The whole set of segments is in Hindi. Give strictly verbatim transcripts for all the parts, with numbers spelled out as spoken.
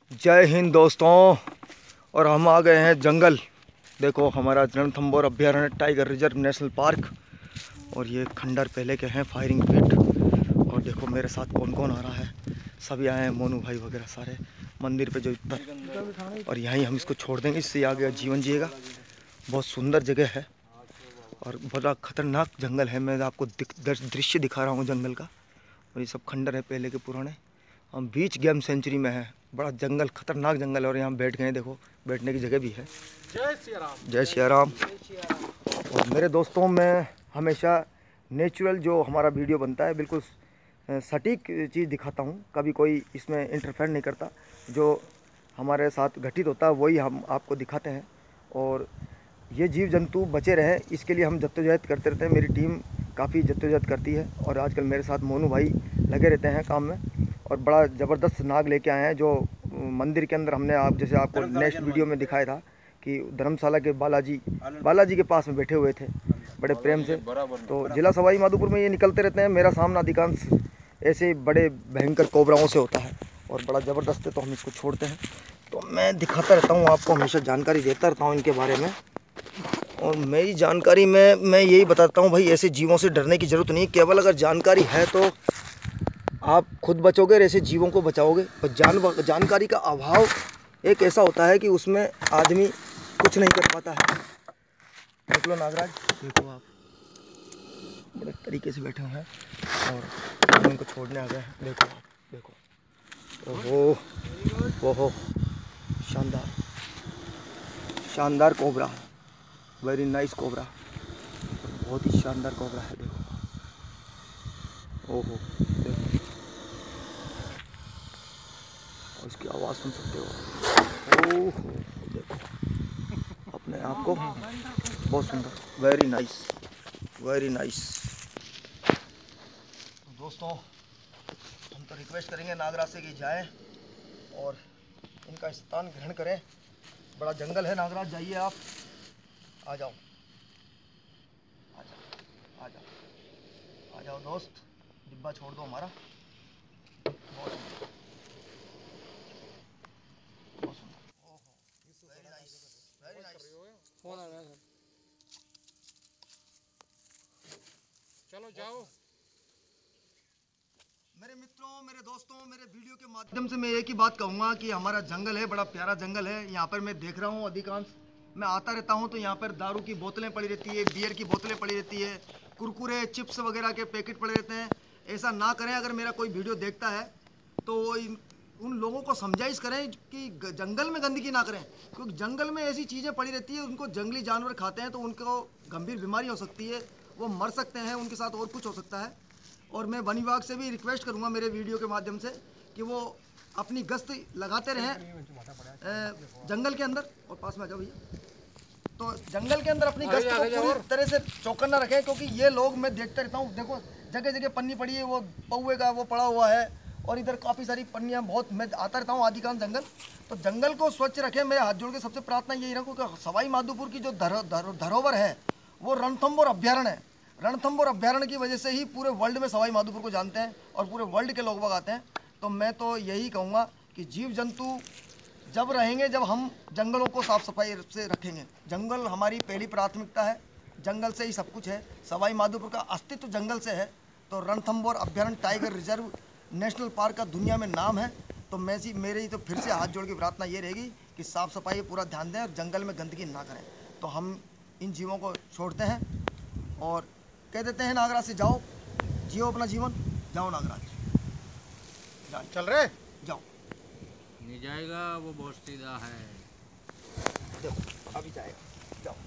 जय हिंद दोस्तों। और हम आ गए हैं जंगल। देखो हमारा रणथंभौर अभ्यारण्य टाइगर रिजर्व नेशनल पार्क। और ये खंडर पहले के हैं फायरिंग पिट। और देखो मेरे साथ कौन कौन आ रहा है। सभी आए हैं, मोनू भाई वगैरह सारे मंदिर पे जो इतना। और यहीं हम इसको छोड़ देंगे, इससे आगे जीवन जिएगा। बहुत सुंदर जगह है और बड़ा खतरनाक जंगल है। मैं आपको दृश्य दिखा रहा हूँ जंगल का। और ये सब खंडर है पहले के पुराने। हम बीच गेम सेंचुरी में है। बड़ा जंगल, खतरनाक जंगल है। और यहाँ बैठ गए, देखो बैठने की जगह भी है। जय सिया राम। जय सिया राम। और मेरे दोस्तों, मैं हमेशा नेचुरल जो हमारा वीडियो बनता है बिल्कुल सटीक चीज़ दिखाता हूँ। कभी कोई इसमें इंटरफेयर नहीं करता। जो हमारे साथ घटित होता है वही हम आपको दिखाते हैं। और ये जीव जंतु बचे रहें इसके लिए हम जद्दोजहद करते रहते हैं। मेरी टीम काफ़ी जद्दोजहद करती है। और आजकल मेरे साथ मोनू भाई लगे रहते हैं काम में। और बड़ा ज़बरदस्त नाग लेके आए हैं जो मंदिर के अंदर हमने आप जैसे आपको नेक्स्ट वीडियो में दिखाया था कि धर्मशाला के बालाजी बालाजी के पास में बैठे हुए थे बड़े प्रेम से। तो जिला सवाई माधोपुर में ये निकलते रहते हैं। मेरा सामना अधिकांश ऐसे बड़े भयंकर कोबराओं से होता है और बड़ा ज़बरदस्त है, तो हम इसको छोड़ते हैं। तो मैं दिखाता रहता हूँ आपको, हमेशा जानकारी देता रहता हूँ इनके बारे में। और मेरी जानकारी में मैं यही बताता हूँ भाई, ऐसे जीवों से डरने की ज़रूरत नहीं। केवल अगर जानकारी है तो आप खुद बचोगे और ऐसे जीवों को बचाओगे। पर जान जानकारी का अभाव एक ऐसा होता है कि उसमें आदमी कुछ नहीं कर पाता है। देख लो नागराज, देखो आप बड़े तरीके से बैठे हुए हैं और हम उनको छोड़ने आ गए हैं। देखो आप, देखो ओहो ओहो, शानदार शानदार कोबरा, वेरी नाइस कोबरा, बहुत ही शानदार कोबरा है। देखो ओहो, देखो उसकी आवाज़ सुन सकते हो। ओह देखो अपने आप को, बहुत सुंदर, वेरी नाइस वेरी नाइस। दोस्तों हम तो रिक्वेस्ट करेंगे नागराज से कि जाएं और इनका स्थान ग्रहण करें। बड़ा जंगल है नागराज, जाइए आप, आ जाओ आ जाओ आ जाओ आ जाओ दोस्त, डिब्बा छोड़ दो हमारा। बहुत सुंदर बहुत सुंदर, ओहो very nice very nice. Phone आ रहा है। चलो जाओ। मेरे मित्रों, मेरे दोस्तों, मेरे वीडियो के माध्यम से मैं एक ही बात कहूँगा कि हमारा जंगल है, बड़ा प्यारा जंगल है। यहाँ पर मैं देख रहा हूँ अधिकांश मैं आता रहता हूँ तो यहाँ पर दारू की बोतलें पड़ी रहती है, बियर की बोतलें पड़ी रहती है, कुरकुरे चिप्स वगैरह के पैकेट पड़े रहते हैं। ऐसा ना करें। अगर मेरा कोई वीडियो देखता है तो उन लोगों को समझाइश करें कि जंगल में गंदगी ना करें, क्योंकि जंगल में ऐसी चीज़ें पड़ी रहती है, उनको जंगली जानवर खाते हैं तो उनको गंभीर बीमारी हो सकती है, वो मर सकते हैं, उनके साथ और कुछ हो सकता है। और मैं वन विभाग से भी रिक्वेस्ट करूंगा मेरे वीडियो के माध्यम से कि वो अपनी गश्त लगाते रहें जंगल के अंदर। और पास में आ जाओ भैया। तो जंगल के अंदर अपनी गश्त को पूरी तरह से चौकन्ना रखें, क्योंकि ये लोग मैं देखते रहता हूँ। देखो जगह जगह पन्नी पड़ी है, वो पौए का वो पड़ा हुआ है। और इधर काफ़ी सारी पन्नियाँ, बहुत मैं आता रहता हूँ अधिकांश जंगल। तो जंगल को स्वच्छ रखें। मेरे हाथ जोड़ के सबसे प्रार्थना यही रखूँ कि सवाई माधोपुर की जो धरोहर है वो रणथंभौर अभ्यारण्य है। रणथंभौर अभ्यारण्य की वजह से ही पूरे वर्ल्ड में सवाई माधोपुर को जानते हैं और पूरे वर्ल्ड के लोग बाग आते हैं। तो मैं तो यही कहूँगा कि जीव जंतु जब रहेंगे जब हम जंगलों को साफ सफाई से रखेंगे। जंगल हमारी पहली प्राथमिकता है, जंगल से ही सब कुछ है। सवाई माधोपुर का अस्तित्व जंगल से है। तो रणथंभौर अभ्यारण्य टाइगर रिजर्व नेशनल पार्क का दुनिया में नाम है। तो मैं सी मेरे ही तो फिर से हाथ जोड़ की प्रार्थना ये रहेगी कि साफ़ सफाई पूरा ध्यान दें और जंगल में गंदगी ना करें। तो हम इन जीवों को छोड़ते हैं और कह देते हैं नागराज से जाओ, जियो अपना जीवन, जाओ नागराज, जाओ चल रहे जाओ। नहीं जाएगा, वो बहुत सीधा है। देखो अभी जाएगा, जाओ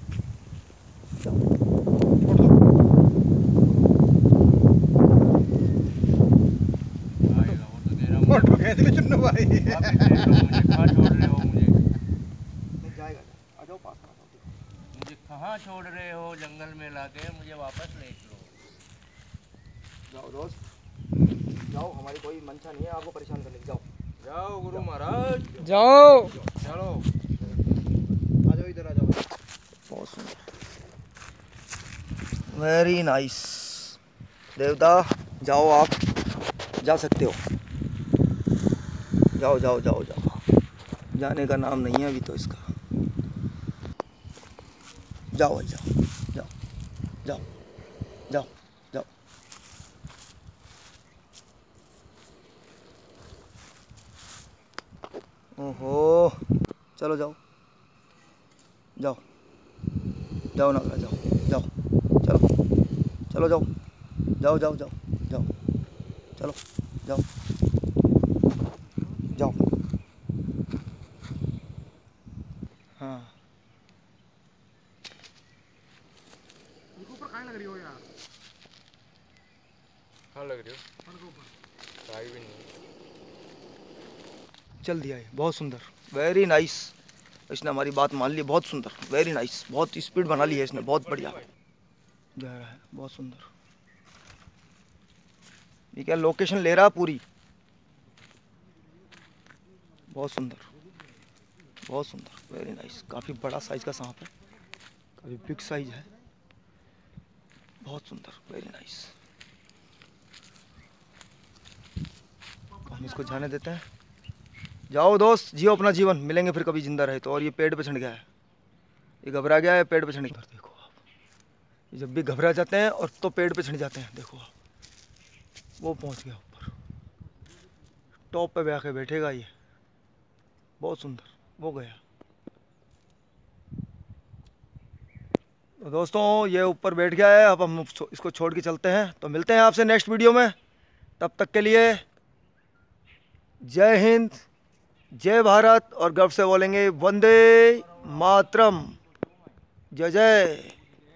आएगा, वो तो कह रहा हूँ। फोटो खींच ले चुन्नू भाई। मुझे कहाँ छोड़ रहे हो मुझे? नहीं जाएगा, आ जाओ पास में, मुझे कहाँ छोड़ रहे हो? जंगल में लाके मुझे वापस ले चलो। जाओ दोस्त जाओ, हमारी कोई मंशा नहीं है आपको परेशान करने की। जाओ जाओ गुरु महाराज, जाओ चलो आ जाओ, इधर आ जाओ। बहुत सुंदर, वेरी नाइस। देवता जाओ, आप जा सकते हो, जाओ जाओ जाओ जाओ। जाने का नाम नहीं है अभी तो इसका। जाओ भाई जाओ जाओ जाओ जाओ जाओ। ओहो, चलो जाओ जाओ जाओ नागरा जाओ जाओ, चलो चलो जाओ जाओ जाओ जाओ जाओ, चलो जाओ जाओ। हाँ ऊपर खाने लग रही हो यार। हाँ लग रही हो, खाई भी नहीं। चल दिया है, बहुत सुंदर, वेरी नाइस। इसने हमारी बात मान ली, बहुत सुंदर, वेरी नाइस, बहुत स्पीड बना ली है इसने, बहुत बढ़िया जा रहा है, बहुत सुंदर। ये क्या लोकेशन ले रहा पूरी, बहुत सुंदर बहुत सुंदर, वेरी नाइस। काफ़ी बड़ा साइज का सांप है, काफ़ी बिग साइज है, बहुत सुंदर, वेरी नाइस। हम इसको जाने देते हैं। जाओ दोस्त, जियो अपना जीवन, मिलेंगे फिर कभी जिंदा रहे तो। और ये पेड़ पे चढ़ गया है, ये घबरा गया है, पेड़ पे चढ़ गया। देखो आप, ये जब भी घबरा जाते हैं और तो पेड़ पे चढ़ जाते हैं। देखो आप, वो पहुंच गया ऊपर, टॉप पे आके बैठेगा ये, बहुत सुंदर, वो गया। तो दोस्तों ये ऊपर बैठ गया है, अब हम इसको छोड़ के चलते हैं। तो मिलते हैं आपसे नेक्स्ट वीडियो में, तब तक के लिए जय हिंद, जय भारत, और गर्व से बोलेंगे वंदे मातरम, जय जय।